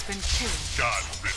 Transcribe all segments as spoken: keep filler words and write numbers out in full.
been killed. God riddance.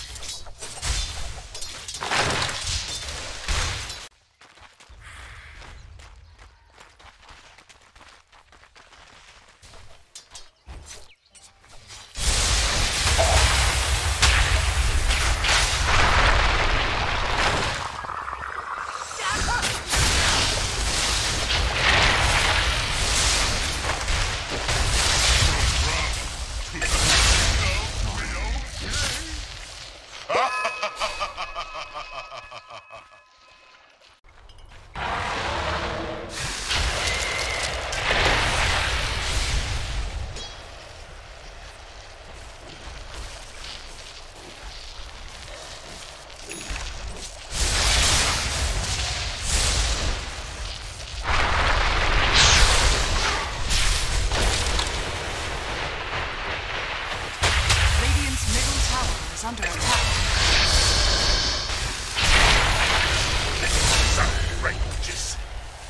Is under attack. Outrageous.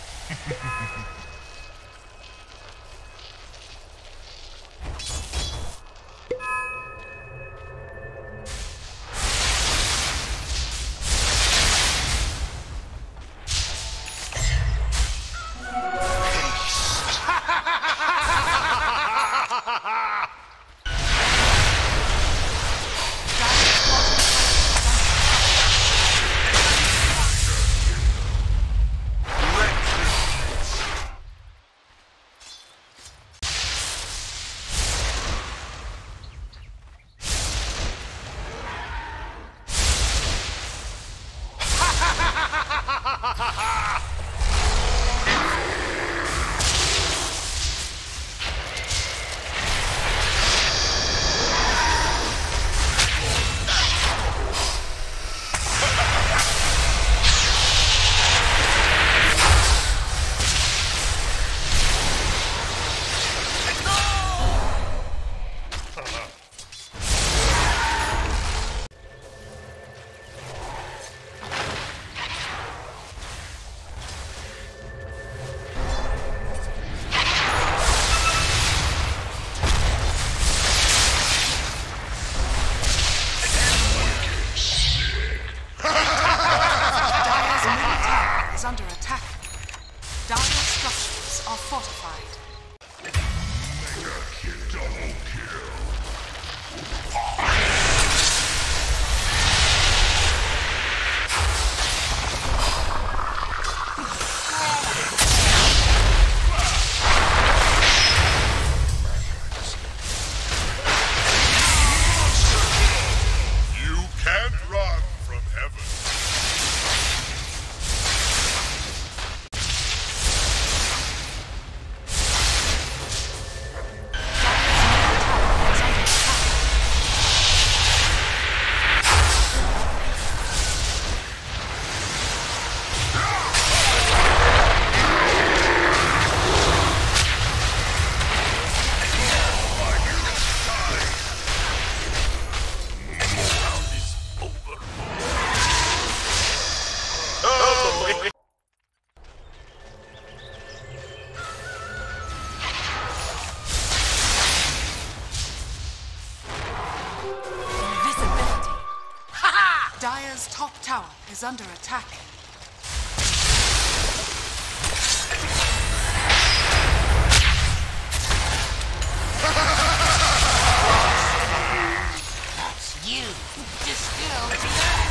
Under attack. Dire structures are fortified. Mega kill, double kill. You can't run from heaven. Dire's top tower is under attack. That's you, distilled to earth.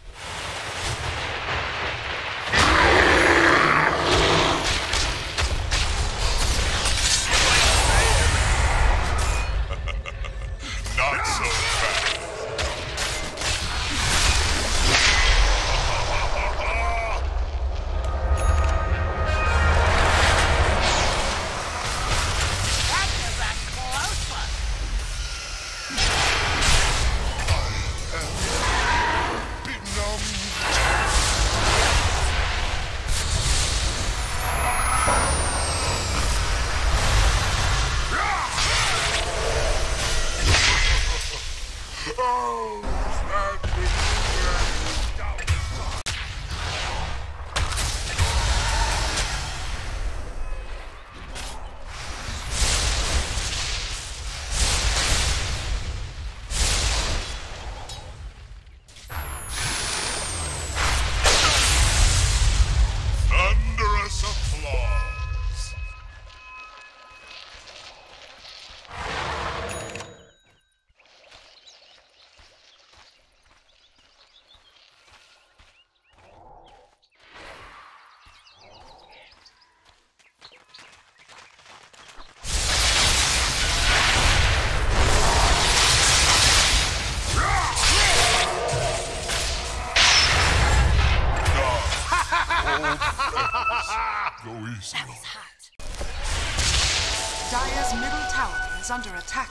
Not so fast. Go easy. That was hot. Dire's middle tower is under attack.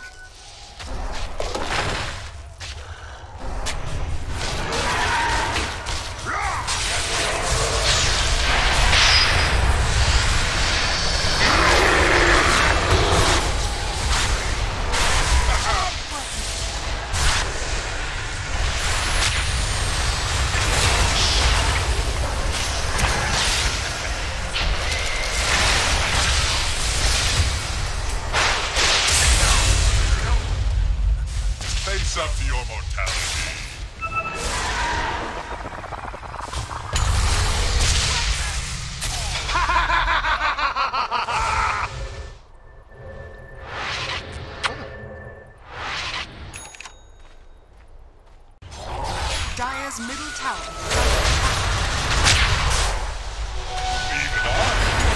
Face up to your mortality. Dire's middle tower is Even I.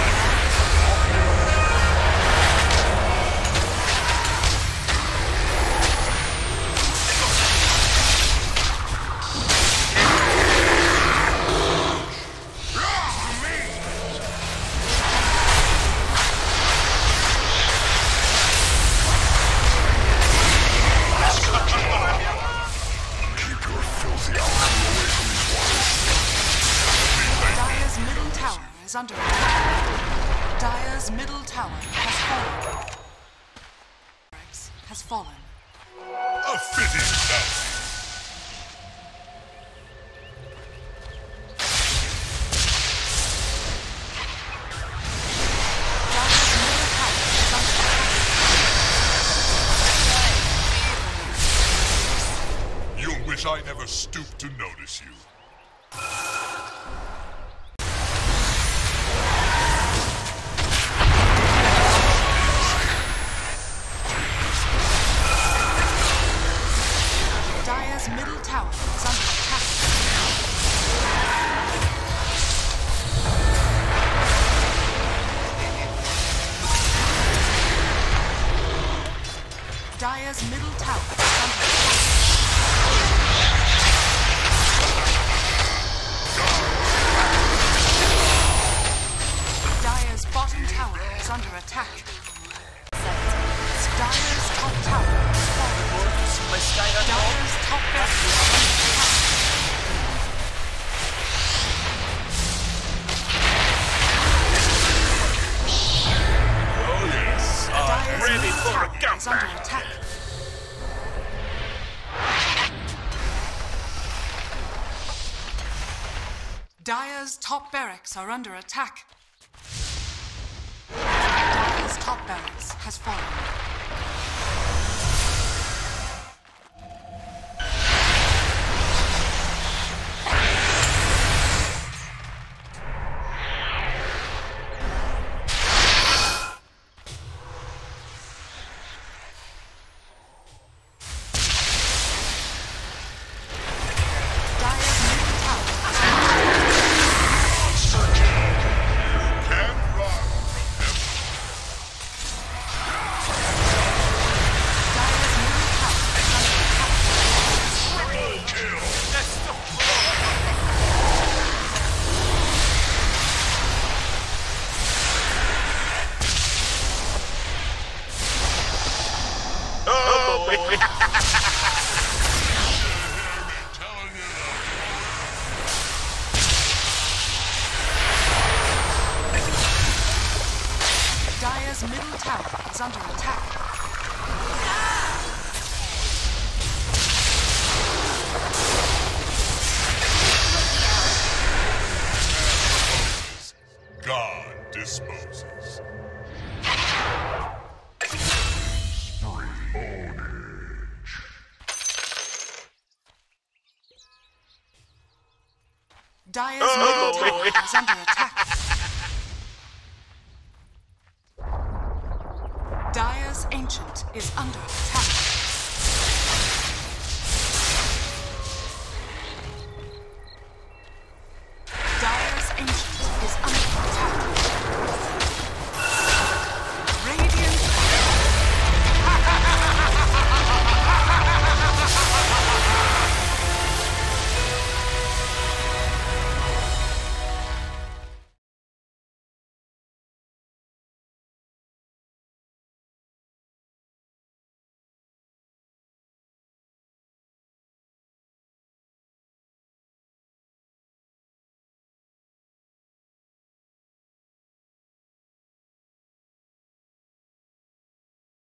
Dire's middle tower is under attack. Dire's middle tower has fallen. Barracks has fallen. A fitting bounty. Dire's middle tower is under attack. You'll wish I never stooped to notice you. Dire's middle tower is under attack. Dire's middle tower is under attack. Dire's bottom tower is under attack. Dire's top tower is falling. Dire's top barracks is under attack. Oh yes. Dire's ready middle for a tower is under comeback. attack. Dire's top barracks are under attack. Dire's top barracks has fallen. Dire's middle tower is under attack. Can't run from Dire's middle tower is under attack. Oh boy. telling you. Dire's middle tower is under attack. God disposes. Dire's Oh, middle tower boy. is under attack. Dire's ancient is under